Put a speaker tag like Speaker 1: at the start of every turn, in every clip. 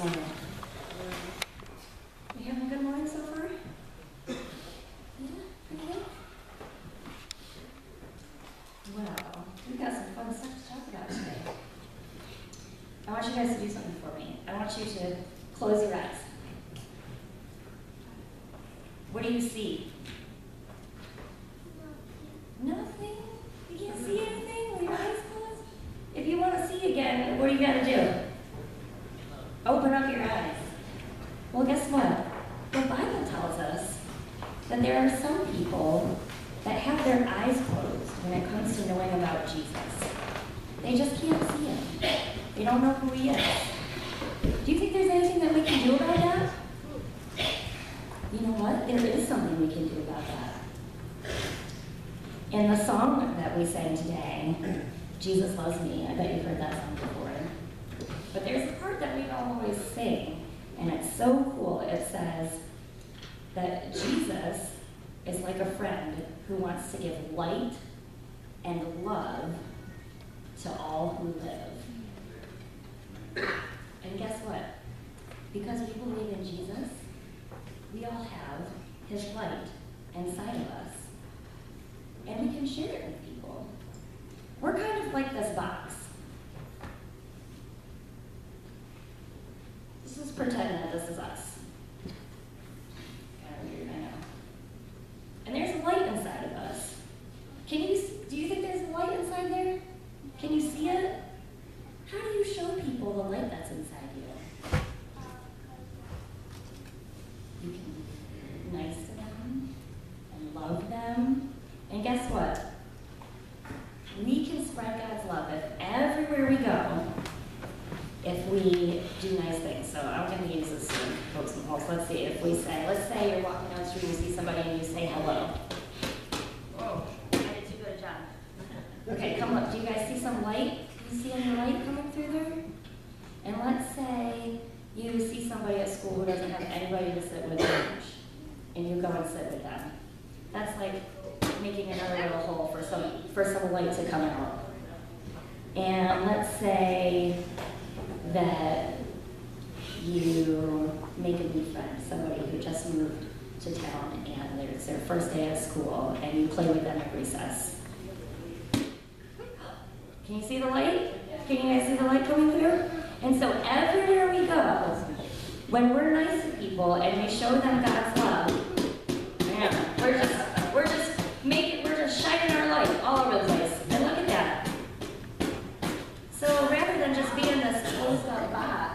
Speaker 1: morning? You having a good morning so far? Yeah? Pretty good? Well, we've got some fun stuff to talk about today. I want you guys to do something for me. I want you to close your eyes. What do you see? Nothing? You can't see anything with your eyes closed? If you want to see again, what do you got to do? Open up your eyes. Well, guess what? The Bible tells us that there are some people that have their eyes closed when it comes to knowing about Jesus. They just can't see him. They don't know who he is. Do you think there's anything that we can do about that? You know what? There is something we can do about that. In the song that we sang today, Jesus Loves Me, I bet you've heard that song before. But there's a part that we don't always sing, and it's so cool. It says that Jesus is like a friend who wants to give light and love to all who live. And guess what? Because we believe in Jesus, we all have his light inside of us. And we can share it with people. We're kind of like this box. Let's just pretend that this is us. Kind of weird, I know. And there's a light inside of us. Do you think there's a light inside there? Can you see it? How do you show people the light that's inside you? You can be nice to them and love them. And guess what? We can spread God's love everywhere we go if we do nice things. So I'm going to use this to poke some holes. Let's say you're walking down the street and you see somebody and you say hello. Whoa, I did too good a job. Okay, come up. Do you guys see some light? Do you see any light coming through there? And let's say you see somebody at school who doesn't have anybody to sit with lunch, and you go and sit with them. That's like making another little hole for some light to come out. And let's say that you make a new friend, somebody who just moved to town and it's their first day at school, and you play with them at recess. Can you see the light? Can you guys see the light coming through? And so everywhere we go, when we're nice to people and we show them God's love, man, we're just shining our light all over the place. And look at that. So rather than just being this closed up box,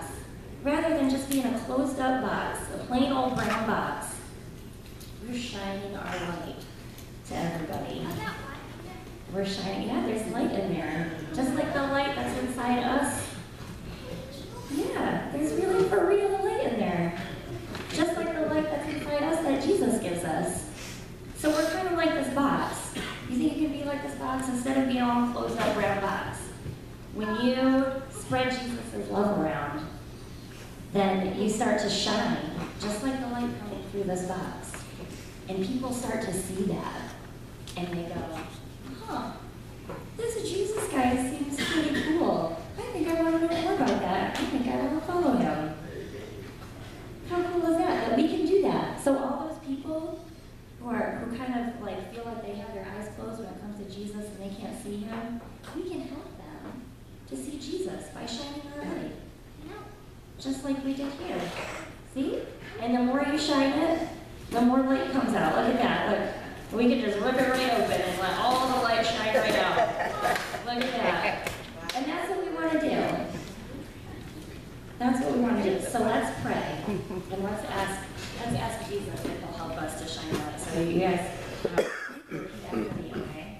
Speaker 1: a plain old brown box, we're shining our light to everybody. We're shining, yeah, there's light in there. Just like the light that's inside us. Yeah, there's really for real a light in there. Just like the light that's inside us that Jesus gives us. So we're kind of like this box. You think you can be like this box instead of being all closed up brown box? When you spread Jesus' love around, then you start to shine, just like the light coming through this box. And people start to see that. And they go, huh, this Jesus guy seems pretty cool. I think I want to know more about that. I think I want to follow him. How cool is that? That we can do that. So all those people who kind of like feel like they have their eyes closed when it comes to Jesus and they can't see him, we can help them to see Jesus by shining our light. Just like we did here. See? And the more you shine it, the more light comes out. Look at that. Look. We can just rip it right open and let all the light shine right out. Look at that. And that's what we want to do. That's what we want to do. So let's pray. And let's ask Jesus if he'll help us to shine light. So you guys repeat after me, okay?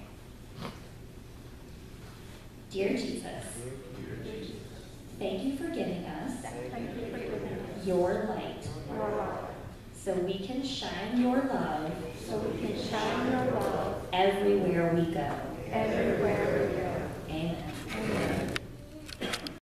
Speaker 1: Dear Jesus, thank you for giving us your light. So we can shine your love. Everywhere we go. Amen.